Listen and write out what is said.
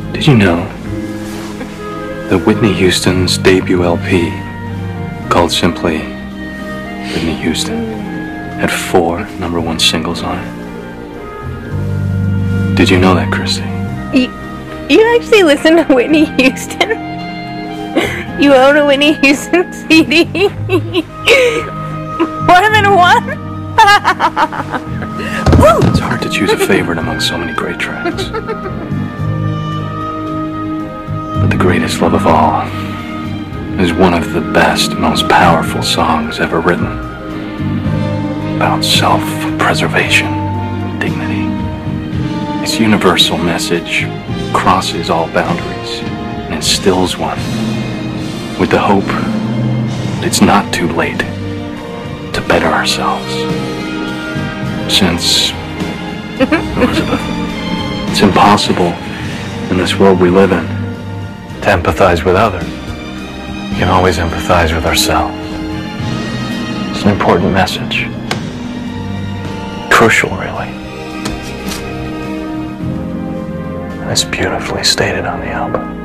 Did you know that Whitney Houston's debut LP, called simply Whitney Houston, had 4 #1 singles on it? Did you know that, Christy? You actually listen to Whitney Houston? You own a Whitney Houston CD? More than one? It's hard to choose a favorite among so many great tracks. But the greatest love of all is one of the best, most powerful songs ever written. About self-preservation, dignity. Its universal message crosses all boundaries and instills one with the hope that it's not too late to better ourselves. Since, Elizabeth, it's impossible in this world we live in to empathize with others. We can always empathize with ourselves. It's an important message. Crucial, really. And it's beautifully stated on the album.